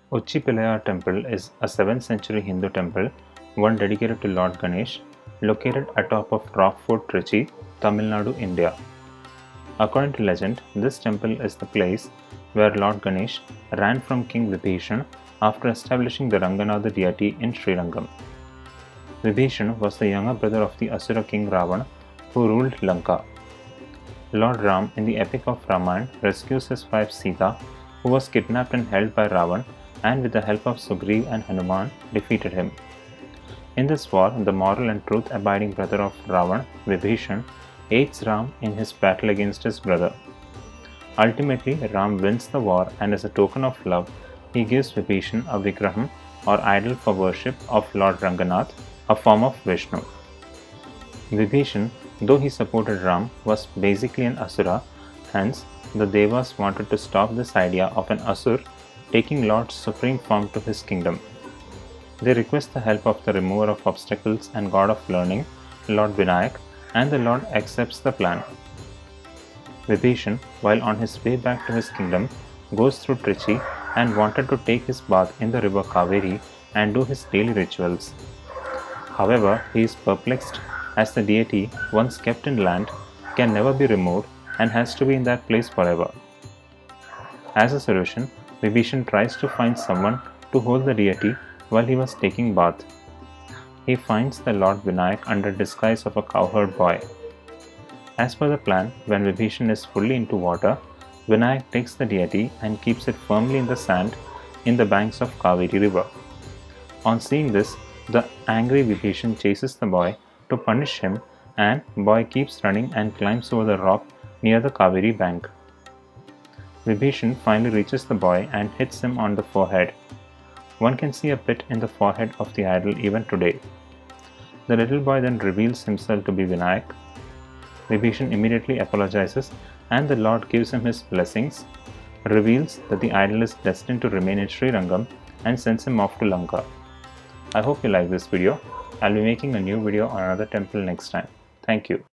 Uchipilayar Temple is a 7th century Hindu temple, one dedicated to Lord Ganesh, located atop of Rock Fort Trichy, Tamil Nadu, India. According to legend, this temple is the place where Lord Ganesh ran from King Vibhishan after establishing the Ranganatha deity in Srirangam. Vibhishan was the younger brother of the Asura king Ravana, who ruled Lanka. Lord Ram in the epic of Ramayana rescues his wife Sita, who was kidnapped and held by Ravana, and with the help of Sugriv and Hanuman defeated him. In this war, the moral and truth-abiding brother of Ravana, Vibhishan, aids Ram in his battle against his brother. Ultimately, Ram wins the war, and as a token of love, he gives Vibhishan a Vigraham or idol for worship of Lord Ranganath, a form of Vishnu. Vibhishan, though he supported Ram, was basically an Asura, hence the Devas wanted to stop this idea of an Asur taking Lord's supreme form to his kingdom. They request the help of the remover of obstacles and god of learning, Lord Vinayak, and the Lord accepts the plan. Vibhishan, while on his way back to his kingdom, goes through Trichy and wanted to take his bath in the river Kaveri and do his daily rituals. However, he is perplexed as the deity, once kept in land, can never be removed and has to be in that place forever. As a solution, Vibhishan tries to find someone to hold the deity while he was taking bath. He finds the Lord Vinayak under disguise of a cowherd boy. As per the plan, when Vibhishan is fully into water, Vinayak takes the deity and keeps it firmly in the sand in the banks of Kaveri river. On seeing this, the angry Vibhishan chases the boy to punish him, and boy keeps running and climbs over the rock near the Kaveri bank. Vibhishan finally reaches the boy and hits him on the forehead. One can see a pit in the forehead of the idol even today. The little boy then reveals himself to be Vinayak. Vibhishan immediately apologizes, and the Lord gives him his blessings, reveals that the idol is destined to remain in Srirangam, and sends him off to Lanka. I hope you like this video. I'll be making a new video on another temple next time. Thank you.